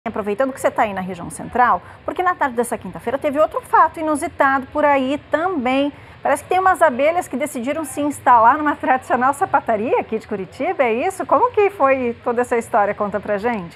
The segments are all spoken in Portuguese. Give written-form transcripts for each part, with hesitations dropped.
Aproveitando que você está aí na região central, porque na tarde dessa quinta-feira teve outro fato inusitado por aí também. Parece que tem umas abelhas que decidiram se instalar numa tradicional sapataria aqui de Curitiba, é isso? Como que foi toda essa história? Conta pra gente.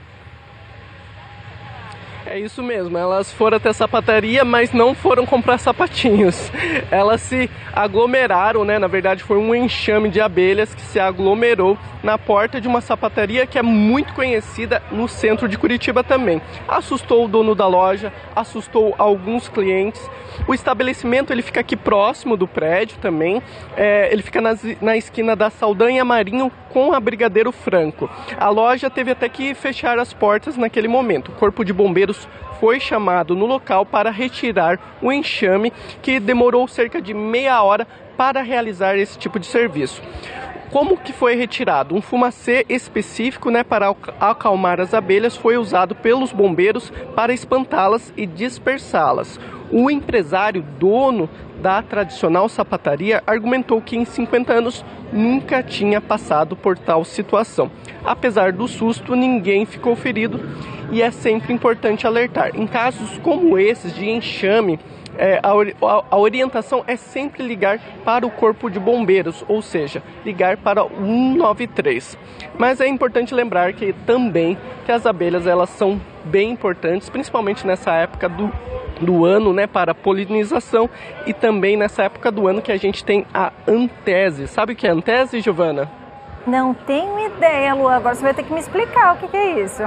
É isso mesmo, elas foram até a sapataria, mas não foram comprar sapatinhos. Elas se aglomeraram, né? Na verdade foi um enxame de abelhas que se aglomerou na porta de uma sapataria que é muito conhecida no centro de Curitiba também. Assustou o dono da loja, assustou alguns clientes. O estabelecimento ele fica aqui próximo do prédio também, ele fica na esquina da Saldanha Marinho com a Brigadeiro Franco. A loja teve até que fechar as portas naquele momento. O Corpo de Bombeiros foi chamado no local para retirar o enxame, que demorou cerca de meia hora para realizar esse tipo de serviço. Como que foi retirado? Um fumacê específico, né, para acalmar as abelhas foi usado pelos bombeiros para espantá-las e dispersá-las. O empresário dono da tradicional sapataria argumentou que em 50 anos nunca tinha passado por tal situação. Apesar do susto, ninguém ficou ferido e é sempre importante alertar. Em casos como esses de enxame, a orientação é sempre ligar para o Corpo de Bombeiros, ou seja, ligar para o 193. Mas é importante lembrar que também que as abelhas elas são bem importantes, principalmente nessa época do ano, né, para a polinização, e também nessa época do ano que a gente tem a antese. Sabe o que é antese, Giovana? Não tenho ideia, Lu. Agora você vai ter que me explicar o que é isso.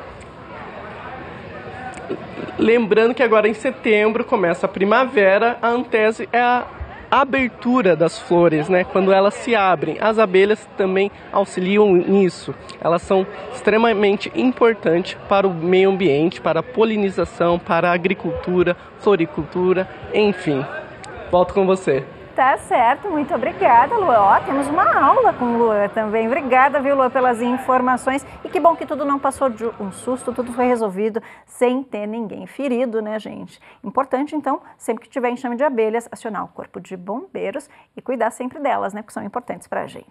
Lembrando que agora em setembro começa a primavera, a antese é a abertura das flores, né? Quando elas se abrem. As abelhas também auxiliam nisso. Elas são extremamente importantes para o meio ambiente, para a polinização, para a agricultura, floricultura, enfim. Volto com você. Tá certo, muito obrigada, Lu. Ó, temos uma aula com o Luan também. Obrigada, viu, Luan, pelas informações. E que bom que tudo não passou de um susto, tudo foi resolvido sem ter ninguém ferido, né, gente? Importante, então, sempre que tiver enxame de abelhas, acionar o Corpo de Bombeiros e cuidar sempre delas, né, porque são importantes pra gente.